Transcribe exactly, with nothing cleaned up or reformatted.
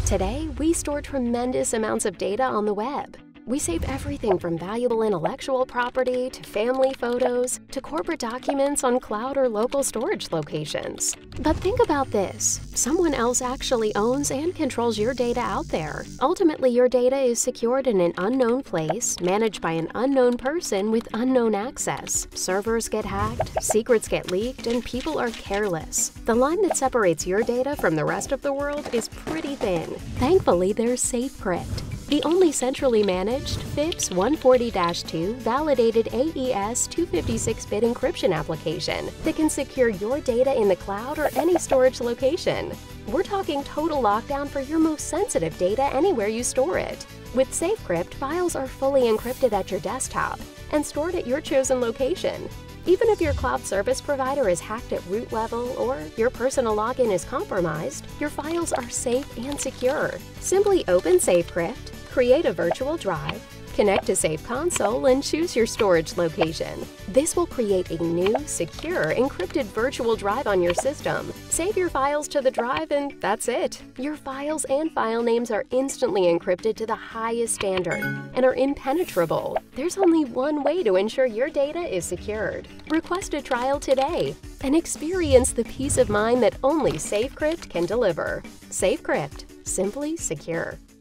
Today, we store tremendous amounts of data on the web. We save everything from valuable intellectual property to family photos to corporate documents on cloud or local storage locations. But think about this. Someone else actually owns and controls your data out there. Ultimately, your data is secured in an unknown place, managed by an unknown person with unknown access. Servers get hacked, secrets get leaked, and people are careless. The line that separates your data from the rest of the world is pretty thin. Thankfully, there's SafeCrypt, the only centrally managed FIPS one forty dash two validated A E S two fifty-six bit encryption application that can secure your data in the cloud or any storage location. We're talking total lockdown for your most sensitive data anywhere you store it. With SafeCrypt, files are fully encrypted at your desktop and stored at your chosen location. Even if your cloud service provider is hacked at root level or your personal login is compromised, your files are safe and secure. Simply open SafeCrypt, create a virtual drive, connect to Safe Console, and choose your storage location. This will create a new, secure, encrypted virtual drive on your system. Save your files to the drive and that's it. Your files and file names are instantly encrypted to the highest standard and are impenetrable. There's only one way to ensure your data is secured. Request a trial today and experience the peace of mind that only SafeCrypt can deliver. SafeCrypt, simply secure.